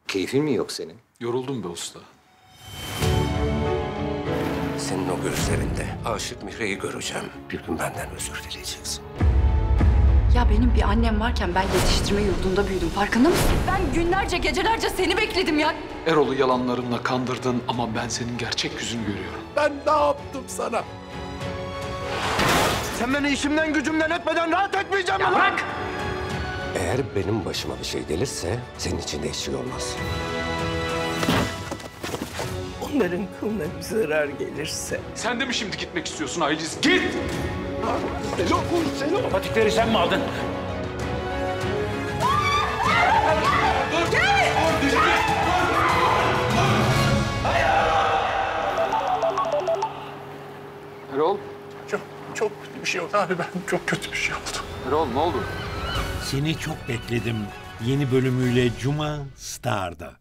Keyfin mi yok senin? Yoruldum be usta. Senin o gözlerinde aşık Mihri'yi göreceğim. Bir gün benden özür dileyeceksin. Ya benim bir annem varken ben yetiştirme yurdunda büyüdüm. Farkında mısın? Ben günlerce, gecelerce seni bekledim ya. Erol'u yalanlarınla kandırdın ama ben senin gerçek yüzünü görüyorum. Ben ne yaptım sana? Sen beni işimden gücümden etmeden rahat etmeyeceğim mi lan? Eğer benim başıma bir şey gelirse senin için de hiç şey olmaz. Onların kılına bir zarar gelirse Sen de mi şimdi gitmek istiyorsun Ailiz? Git! Patikleri sen mi aldın? Erol, Çok kötü bir şey oldu abi, ben çok kötü bir şey oldu. Erol ne oldu? Seni çok bekledim. Yeni bölümüyle Cuma Star'da.